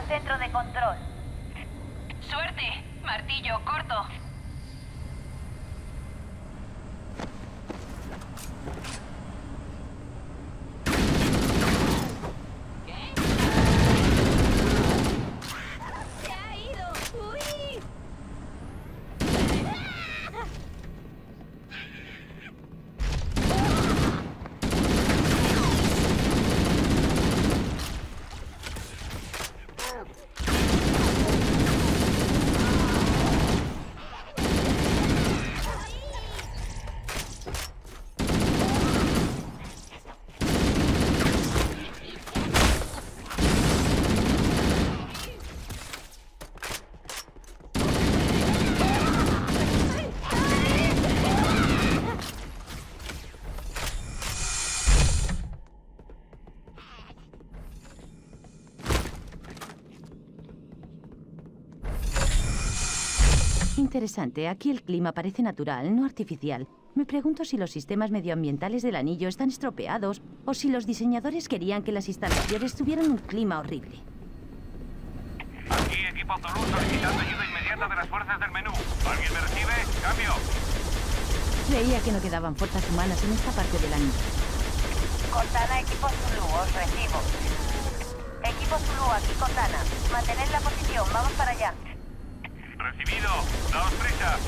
centro de control. ¡Suerte! Martillo corto. Interesante. Aquí el clima parece natural, no artificial. Me pregunto si los sistemas medioambientales del anillo están estropeados o si los diseñadores querían que las instalaciones tuvieran un clima horrible. Aquí, equipo Zulu, solicitando ayuda inmediata de las fuerzas del menú. ¿Alguien me recibe? ¡Cambio! Creía que no quedaban fuerzas humanas en esta parte del anillo. Cortana, equipo Zulu, os recibo. Equipo Zulu, aquí Cortana. Mantened la posición, vamos para allá. Recibido. Daos prisa.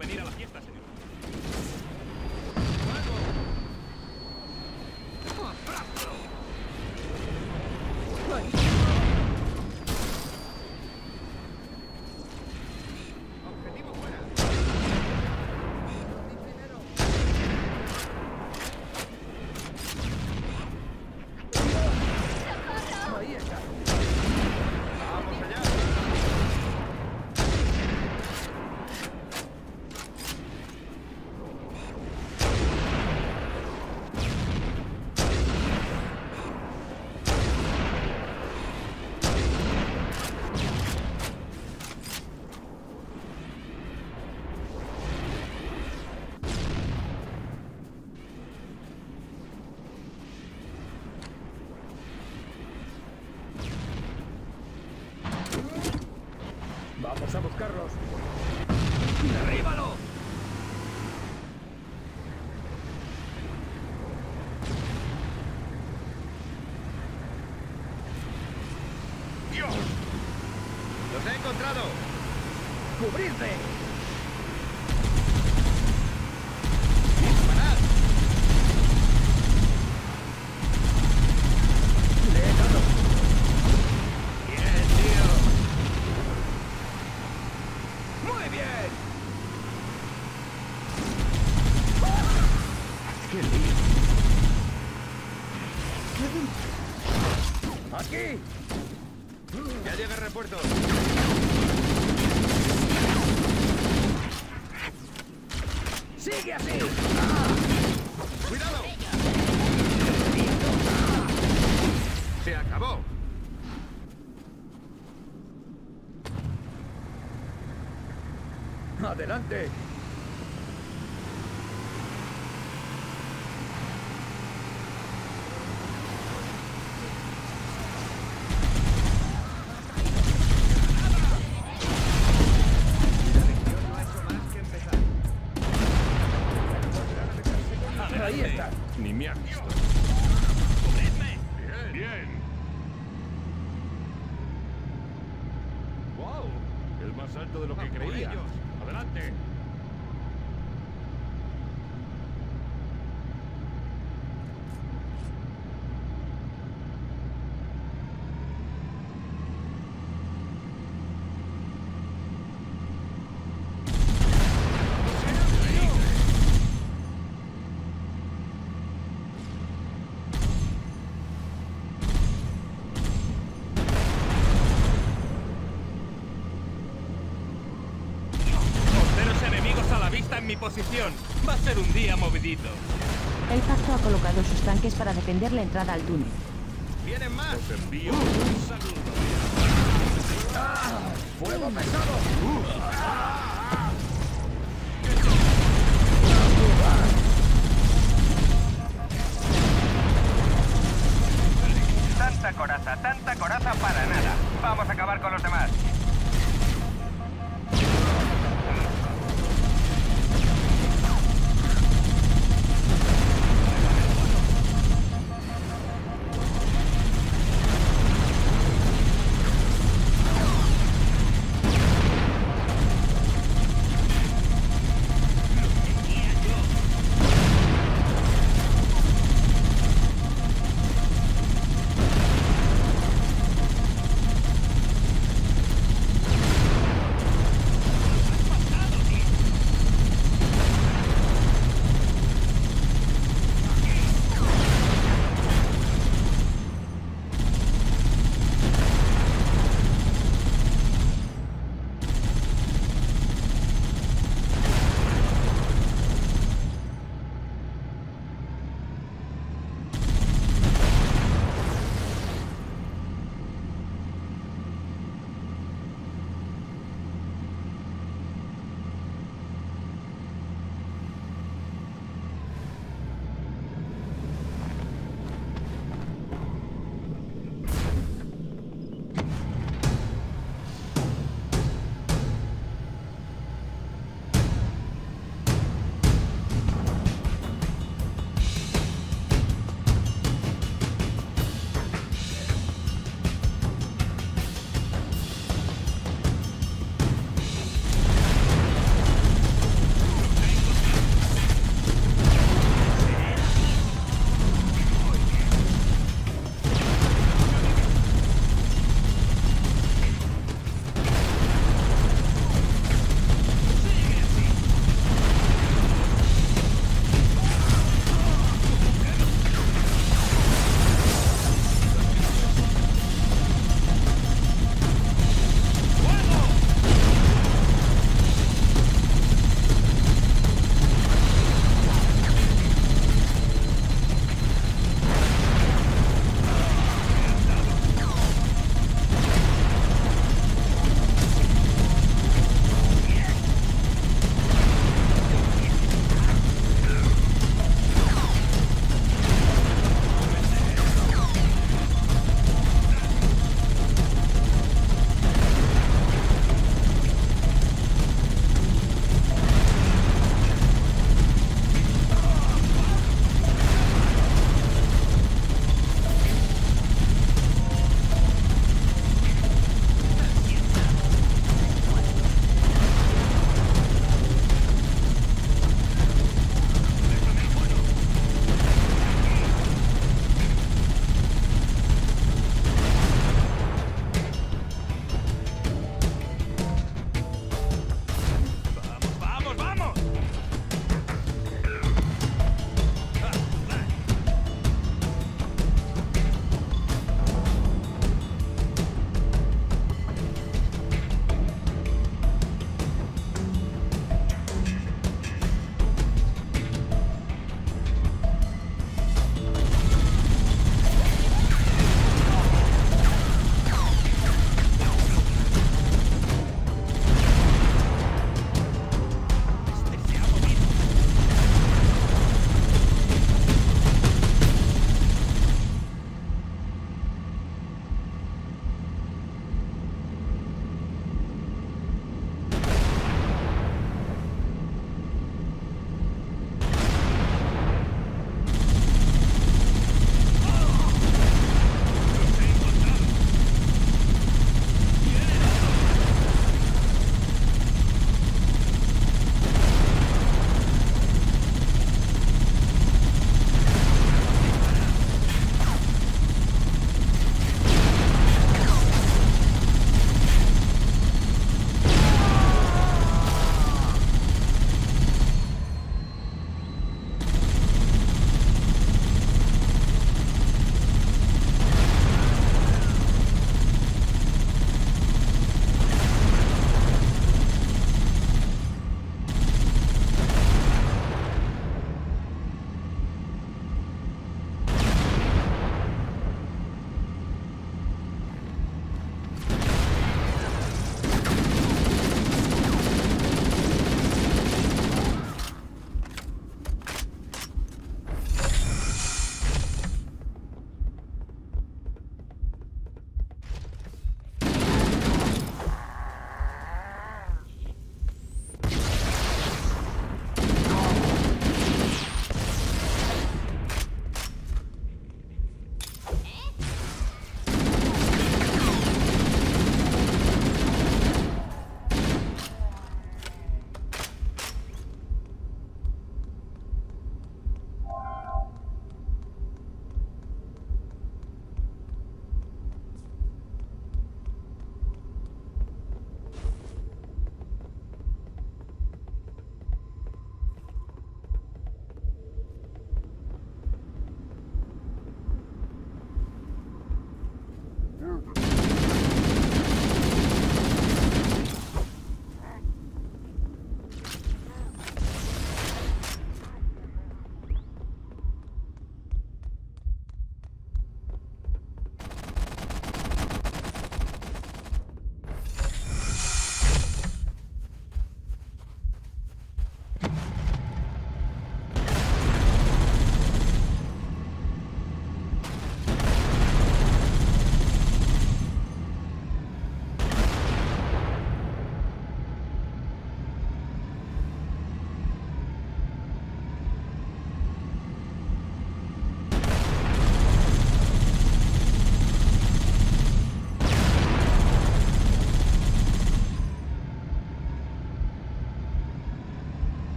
venir a la fiesta, señor. Objetivo fuera. Ahí está. Vamos allá. Vamos a buscarlos. ¡Derríbalo! ¡Dios! ¡Los he encontrado! ¡Cubridme! ¡Disparad! ¡Le he dado! ¡Bien, tío! ¡Muy bien! ¡Qué lío! ¡Aquí! ¡Ya llega el refuerzo! ¡Sigue así! ¡Cuidado! ¡Se acabó! ¡Adelante! Ahí está. Ni me has visto. Bien, bien. ¡Wow! Es más alto de lo que creía. ¡Adelante! Costeros enemigos a la vista en mi posición. Va a ser un día movidito. El pacto ha colocado sus tanques para defender la entrada al túnel. ¡Vienen más! Os envío un saludo. ¡Fuego pesado! Tanta coraza para nada. Vamos a acabar con los demás.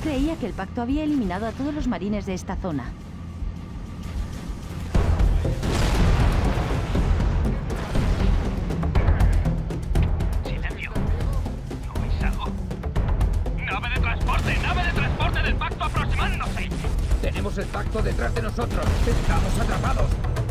Creía que el pacto había eliminado a todos los marines de esta zona. Silencio. ¿No oís algo? ¡Nave de transporte! ¡Nave de transporte del pacto aproximándose! Tenemos el pacto detrás de nosotros. Estamos atrapados.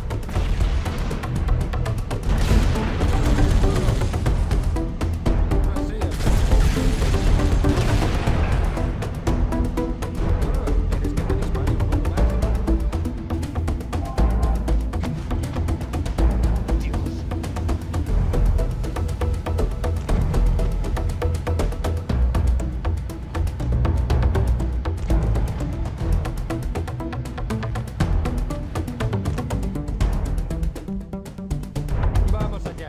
Vamos allá.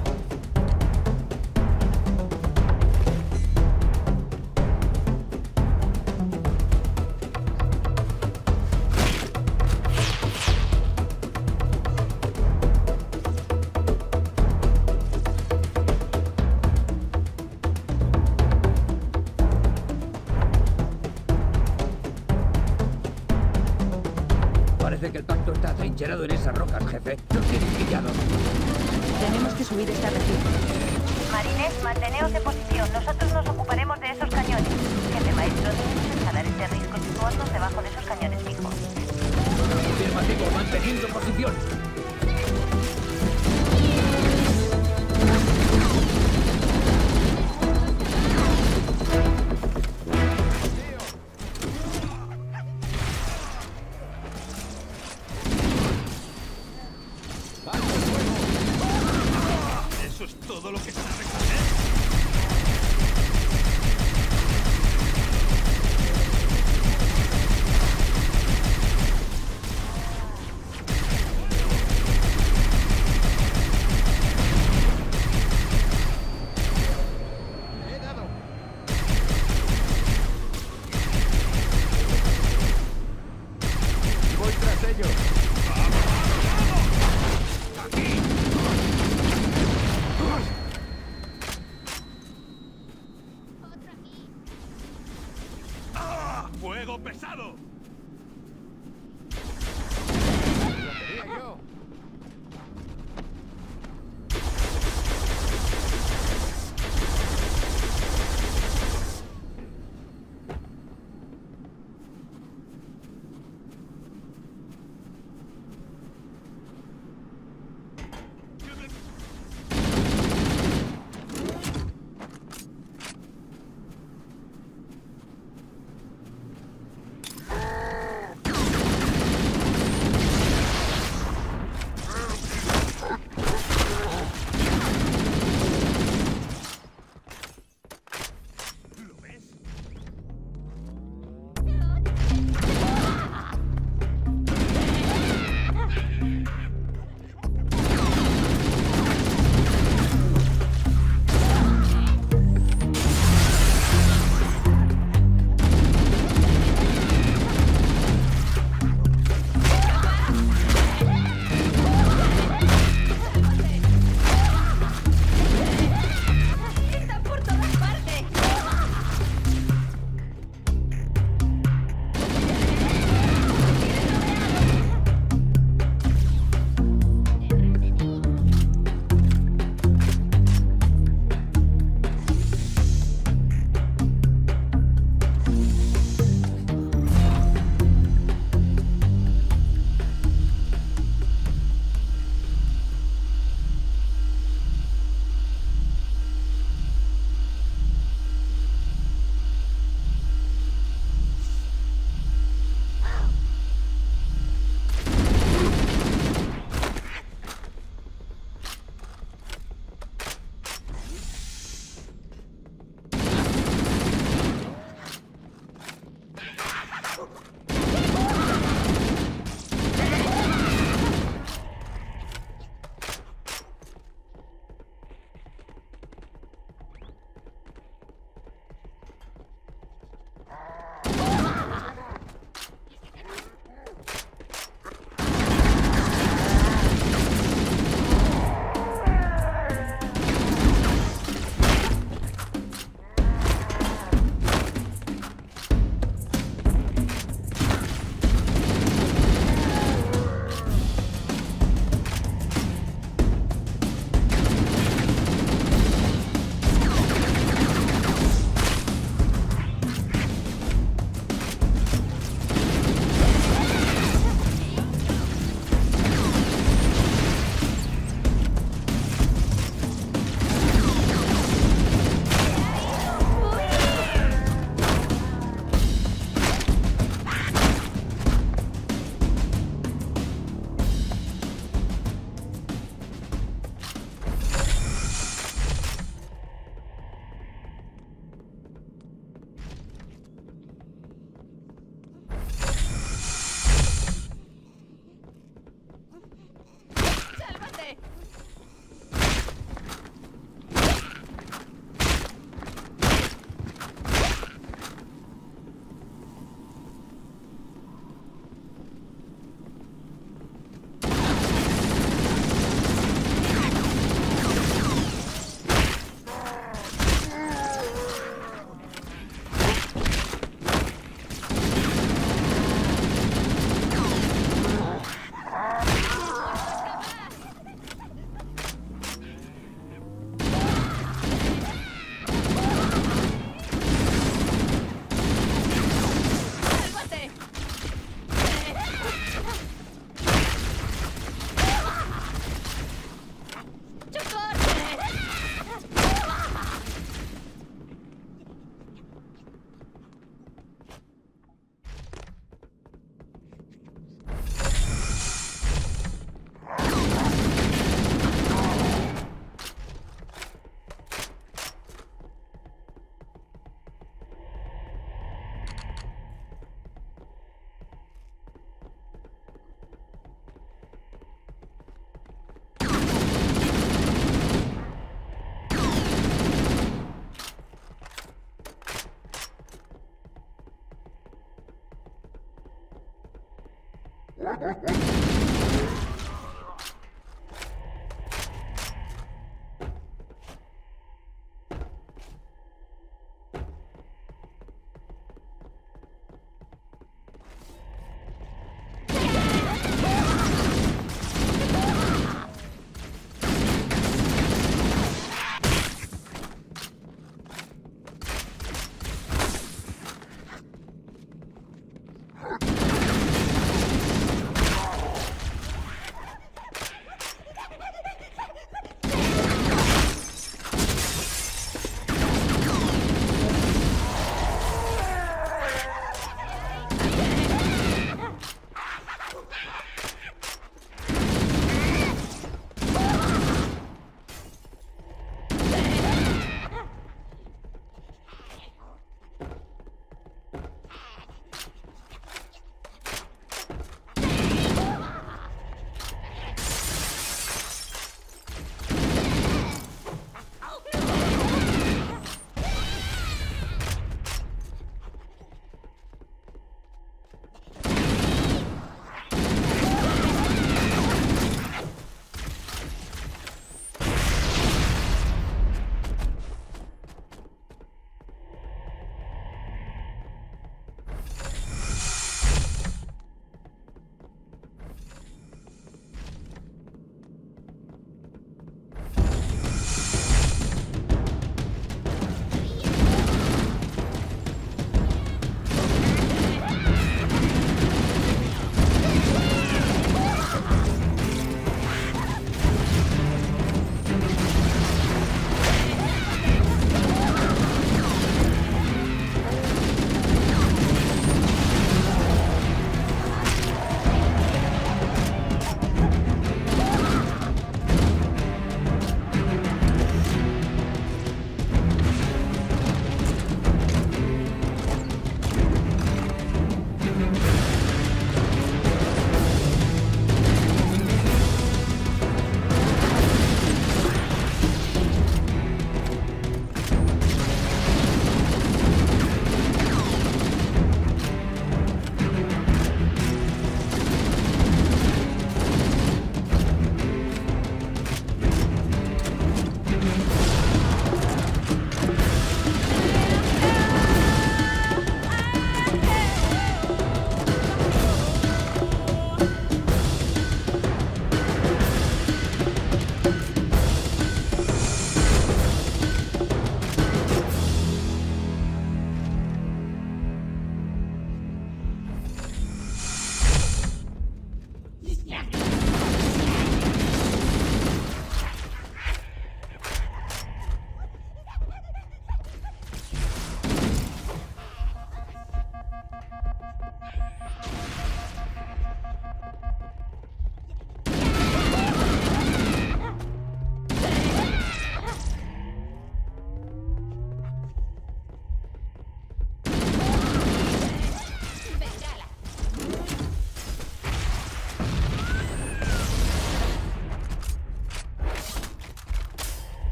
Parece que el pacto está atrincherado en esas rocas, jefe. Nos tienen pillados. Tenemos que subir esta región. Marines, manteneos en posición. Nosotros nos ocuparemos de esos cañones. Jefe maestro, debemos escalar este risco situarnos debajo de esos cañones fijos. Afirmativo, manteniendo posición. ¿Eso es todo lo que sabes hacer? Voy tras ellos. ¡Ah! ¡Fuego pesado! Lo quería yo.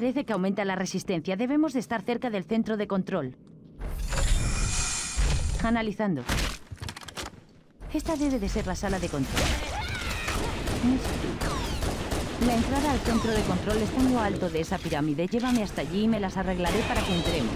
Parece que aumenta la resistencia. Debemos de estar cerca del centro de control. Analizando. Esta debe de ser la sala de control. La entrada al centro de control está en lo alto de esa pirámide. Llévame hasta allí y me las arreglaré para que entremos.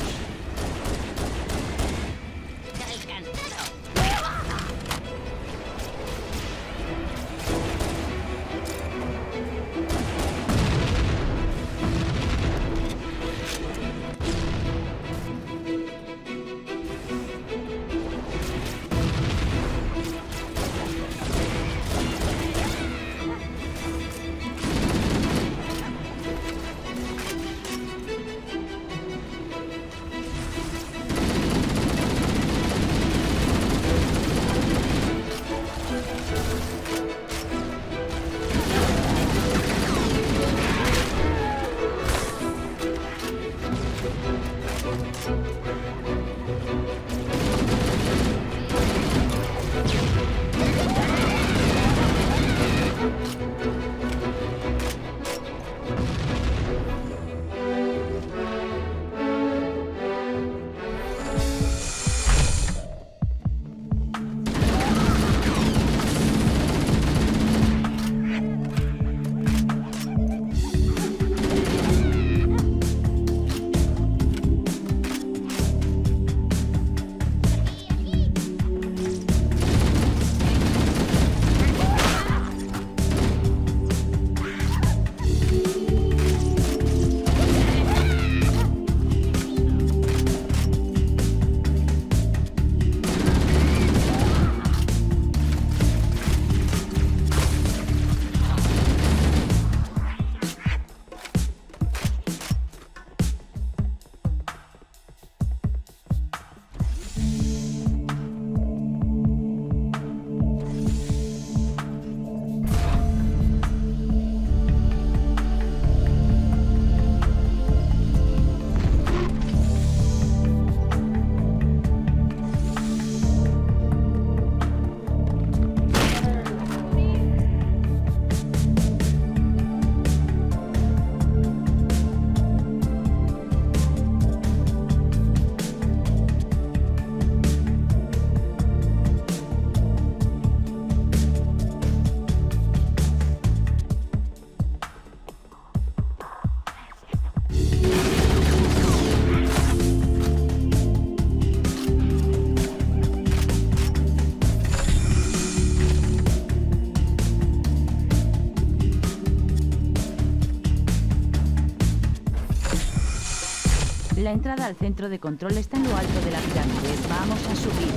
La entrada al centro de control está en lo alto de la pirámide. Vamos a subir.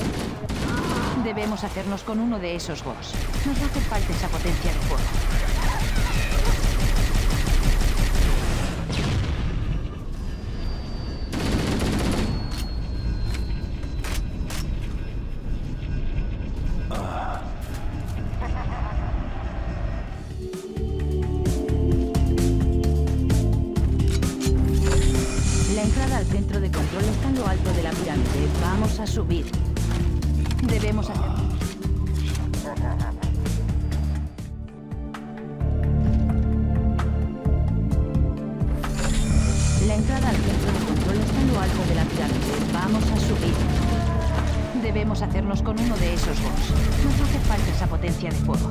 Debemos hacernos con uno de esos boss. Nos va a hacer falta esa potencia de fuego. A subir. Debemos hacerlo. La entrada al centro de control está en lo alto de la pirámide. Vamos a subir. Debemos hacernos con uno de esos boss. Nos hace falta esa potencia de fuego.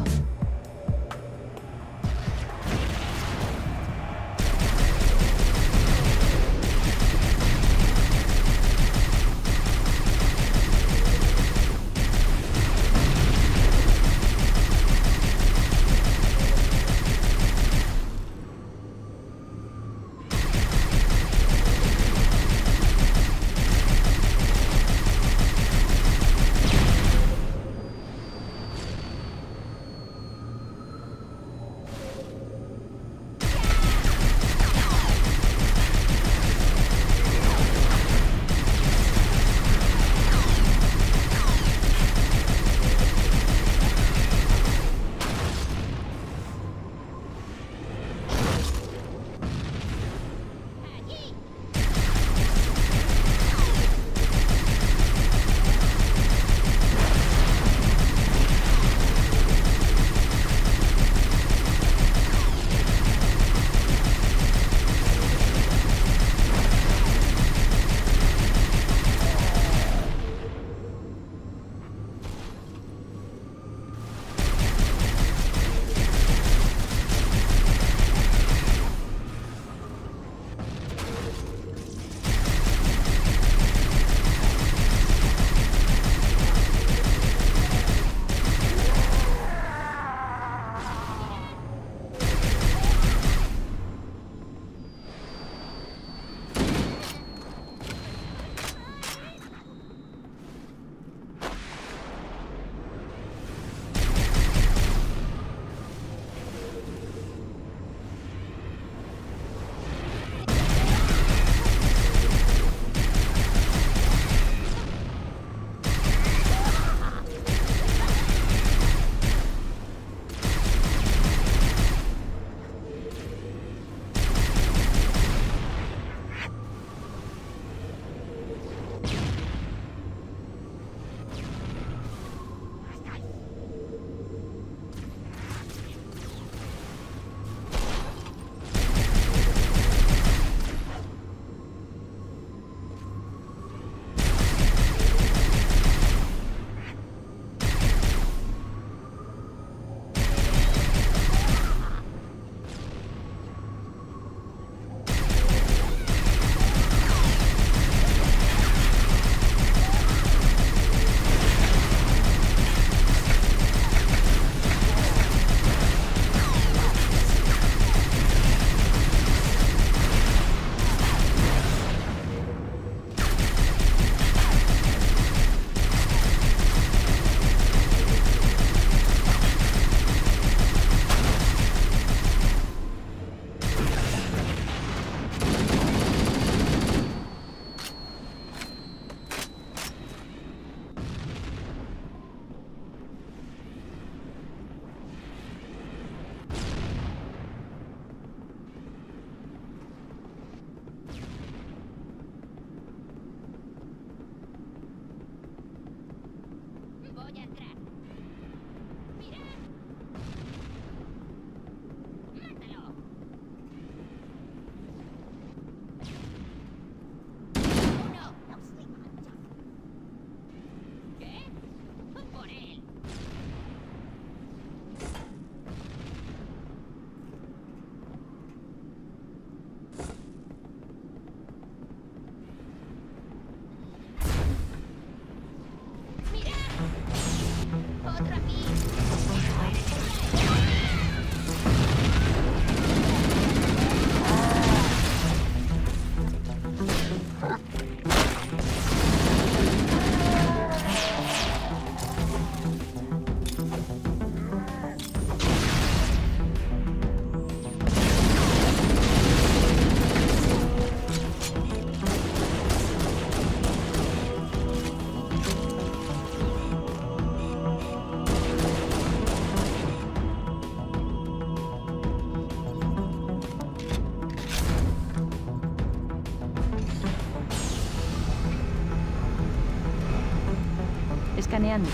Escaneando.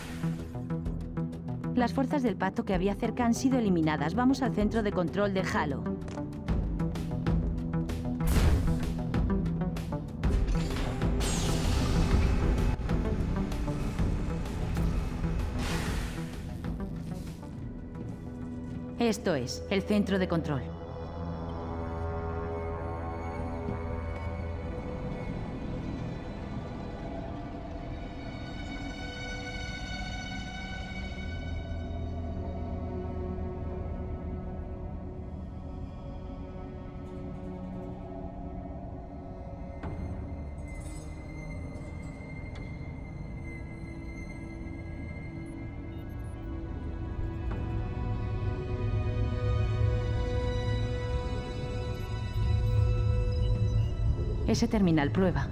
Las fuerzas del pacto que había cerca han sido eliminadas. Vamos al centro de control de Halo. Esto es, el centro de control. Ese terminal prueba.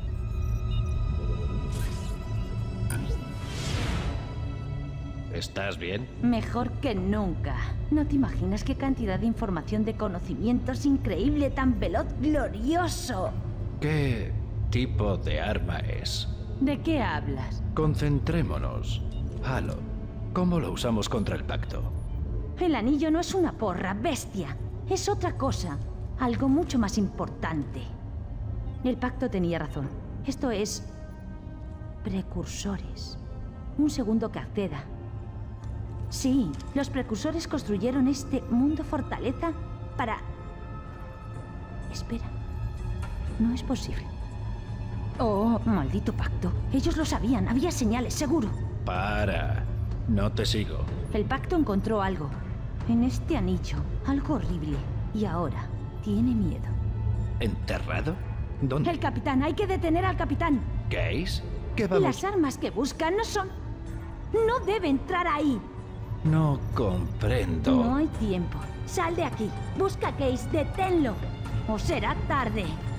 ¿Estás bien? Mejor que nunca. No te imaginas qué cantidad de información de conocimientos increíble, tan veloz, glorioso. ¿Qué tipo de arma es? ¿De qué hablas? Concentrémonos. Halo, ¿cómo lo usamos contra el pacto? El anillo no es una porra, bestia. Es otra cosa. Algo mucho más importante. El pacto tenía razón. Esto es... precursores. Un segundo que acceda. Sí, los precursores construyeron este mundo fortaleza para... Espera. No es posible. Oh, maldito pacto. Ellos lo sabían. Había señales, seguro. Para. No te sigo. El pacto encontró algo. En este anillo. Algo horrible. Y ahora tiene miedo. ¿Enterrado? ¿Dónde? El capitán. Hay que detener al capitán. ¿Case? ¿Qué vamos? Las armas que buscan no son... No debe entrar ahí. No comprendo. No hay tiempo. Sal de aquí. Busca a Case. Deténlo. O será tarde.